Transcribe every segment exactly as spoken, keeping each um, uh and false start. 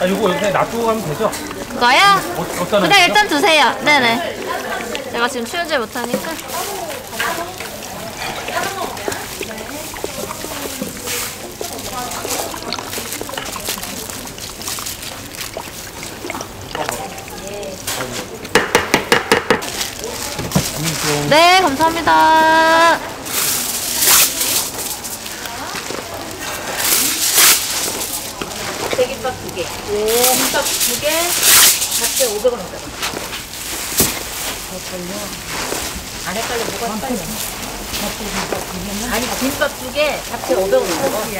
이거 여기 놔두고 가면 되죠? 그거요? 어, 어디다 그냥 놔두죠? 일단 주세요. 네네. 제가 지금 치우질 못하니까. 네, 감사합니다. 대김밥 두 개. 네. 김밥 두 개. 잡채 오백 원 오백 원. 그렇군요. 안 헷갈려. 뭐가 헷갈려? 아니, 김밥 두 개, 잡채 오백 원 오백 원.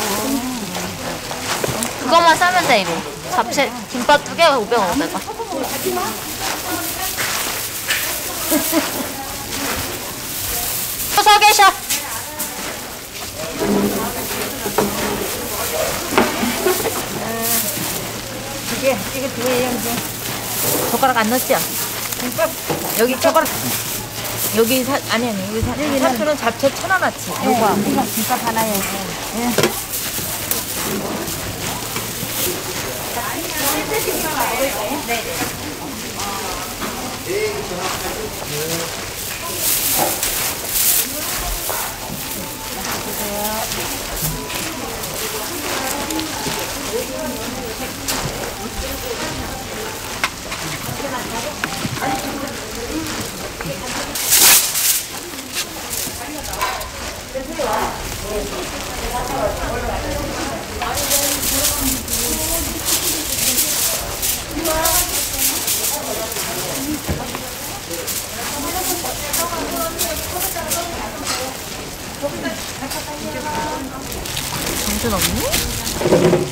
그거만 싸면 돼, 이거. 잡채, 김밥 두 개, 오백 원, 오백 원. 서 계셔. 이게, 이게 두 개예요, 이제. 젓가락 안 넣었죠? 김밥. 여기 젓가락. 여기 사, 아니, 아니, 여기 사, 여기 사투는 잡채 천 원어치. 네, 이거 김밥 하나요. 네. 정신 없니?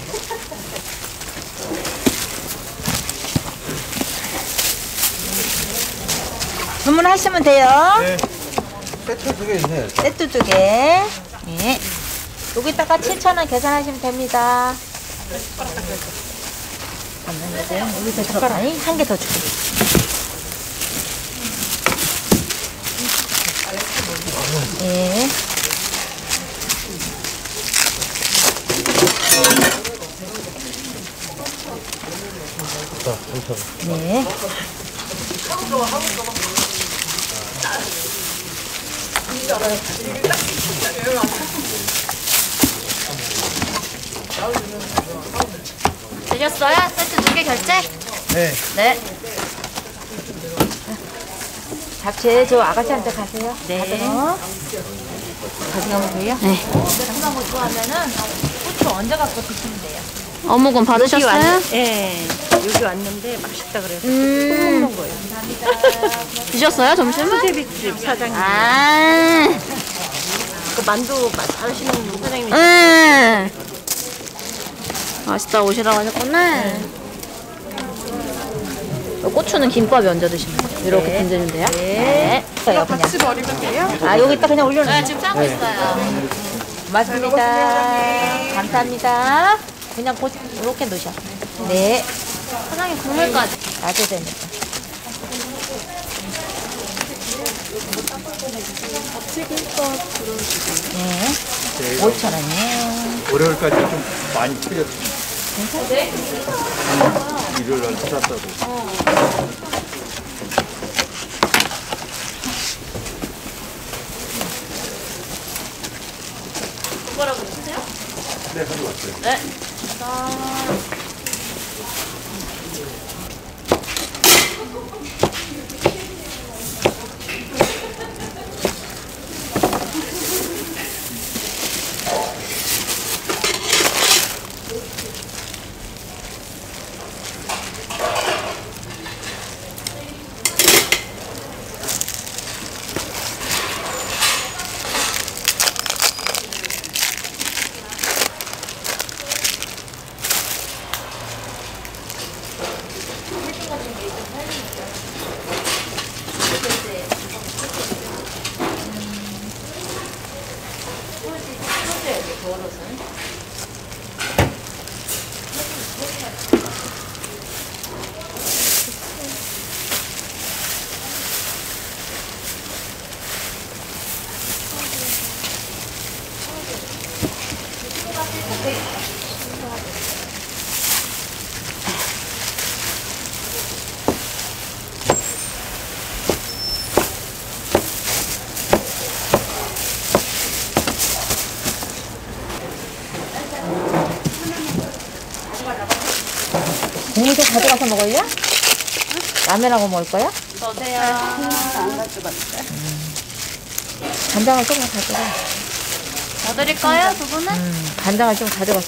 주문하시면 돼요. 네. 세트 두 개 있네요. 세트 두 개. 네. 여기다가 칠천 원 계산하시면 됩니다. 잠깐만요. 여기서 들어가. 한 개 더 줄게. 네. 네. 되셨어요? 세트 두 개 결제? 네. 네. 잡채 저 아가씨한테 가세요. 네. 가세요. 가져가면 돼요? 네. 정말 못 좋아하면은 고추 얹어 갖고 드시면 돼요. 어묵은 받으셨어요? 예. 여기 왔는데 맛있다 그래서 음. 먹는 거예요. 드셨어요, 점심은? 수제비집 사장님. 아. 그 만두 잘하시는 사장님이 음. 맛있다 오시라고 하셨구나. 고추는 김밥에 얹어 드시면 돼요. 이렇게 네. 건드는데요. 네. 그냥. 같이 버리면 돼요? 아, 여기다 그냥 올려놓으세요. 네, 지금 싸고 있어요. 고맙습니다. 감사합니다. 그냥 고, 이렇게 넣으셔. 네. 사장님 국물까지. 놔도 되니까. 네. 오천 원이에요. 월요일까지 좀 많이 틀렸어요. 일요일 날 찾았어도. 뭐라고 드세요? 네, 가져왔어요. 네. 와서 먹을래? 라면하고 먹을 거야? 넣으세요. 간장을 조금 가져가. 뭐 드릴까요, 두 분은? 음, 간장을 좀 가져갔어.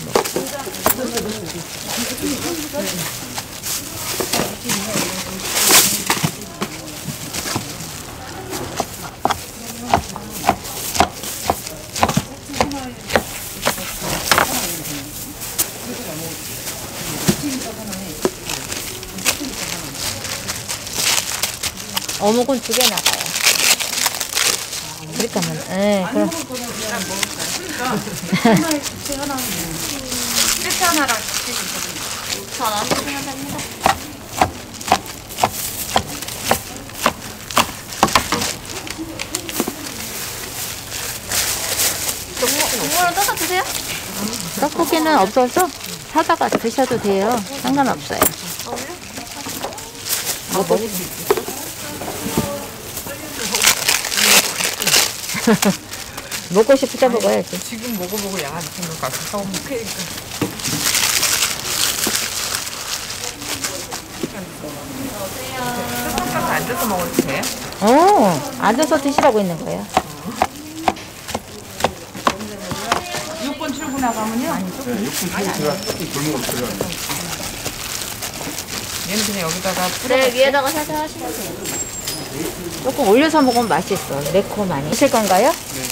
어묵은 두 개 나가요. 그렇게 하면, 예, 그럼. 천 원 주시면 됩니다. 국물은 떠서 드세요. 떡볶이는 없어서 사다가 드셔도 돼요. 상관없어요. 뭐 먹을 수 있어? 먹고 싶을 때 먹어야지. 지금 먹어보고 양안 생각 가서 사오면 크니까. 잠깐 앉아서 먹어도 돼요? 어, 앉아서 드시라고 있는 거예요. 육 번 출근하가면요? 아니죠? 네, 육분 튀고 들어가 조금 골목 들어가. 얘는 그냥 여기다가 네, 위에다가 살짝 하시면 돼요. 조금 올려서 먹으면 맛있어. 매콤하니. 드실 건가요?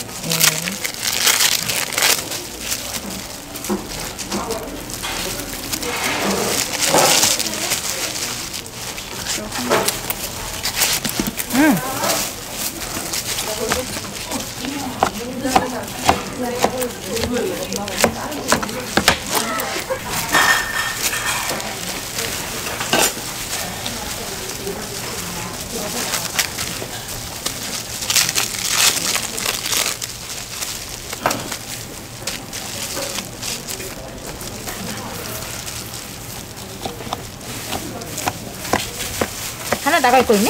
음. 하나 나갈 거 있네?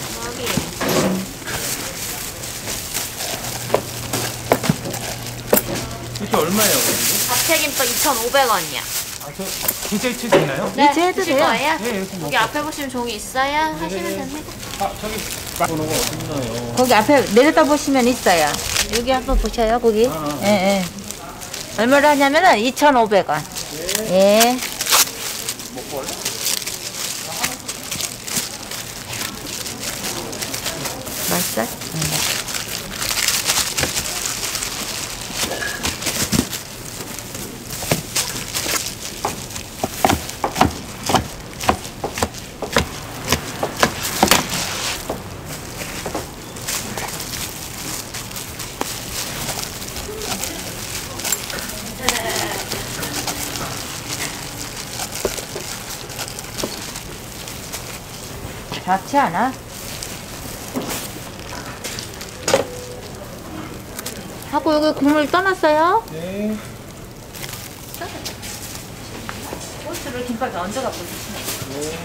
이게 얼마예요? 잡채김밥 이천오백 원이요. 아, 저 디저트 있나요? 네, 이제 해도 드실 돼요. 거예요? 네, 이렇게 여기 앞에 보시면 종이 있어야 하시면 됩니다. 아, 저기 번호가 어딨나요? 거기 앞에 내려다 보시면 있어요. 여기 한번 보셔요, 거기. 예, 예. 얼마로 하냐면은 이천오백 원. 예. 맛있어? 응. 좋지 않아? 하고 여기 국물 떠났어요? 네. 소스를 김밥에 얹어갖고 드시네.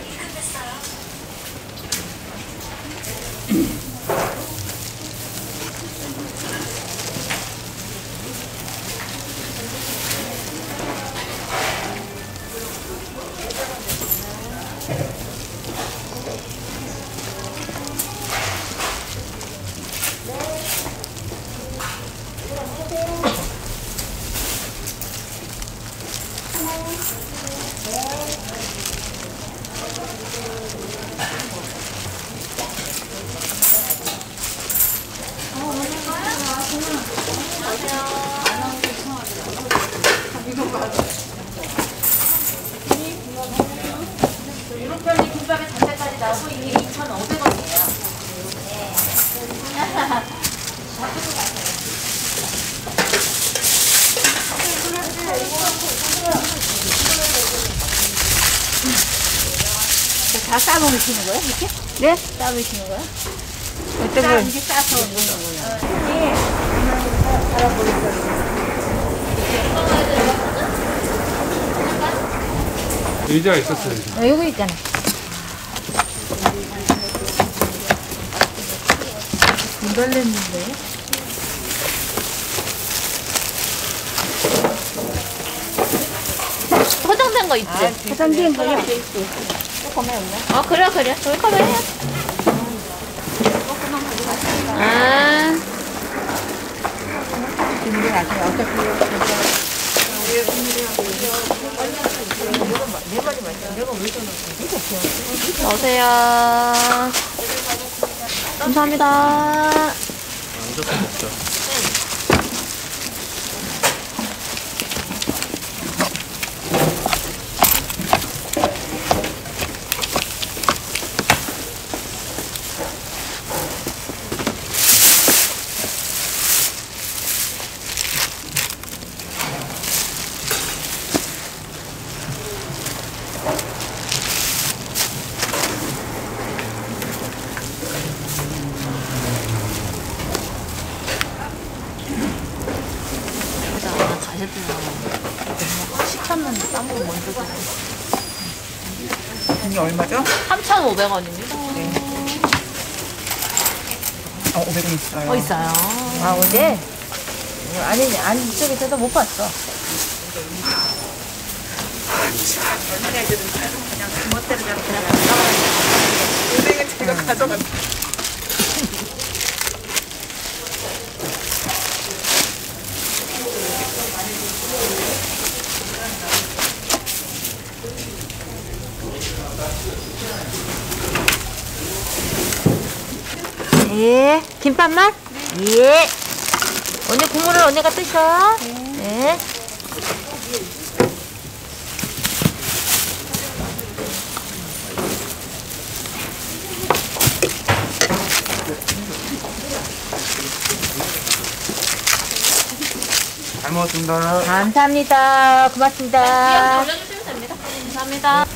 유로편이 김밥에 잡채까지 나오고 이게 이천오백 원이에요. 다 싸먹으시는 거예요? 이렇게? 네? 싸먹으시는 거예요? 어떤 걸? 이렇게 싸서 먹는 거예요. 의자가 있었어요. 어, 여기 있잖아. 분갈랬는데 포장된 거 있지? 화장된 거 옆에 있어. 컴에 올래? 아, 그래, 그래. 저기 컴에 해. 아. 어서오세요. 감사합니다. 앉아서 먹자. 시켰는데 딴거 먼저 줘. 이게 얼마죠? 삼천오백 원입니다. 어, 오백 원 있어요. 어, 있어요. 아, 어제? 아니, 아니, 이쪽에서도 못 봤어. 오백은 제가 가져갔어요. 예. 김밥만? 예. 언니 국물을 언니가 뜨셔. 네. 잘 먹었습니다. 감사합니다. 고맙습니다. 올려주시면 됩니다. 감사합니다.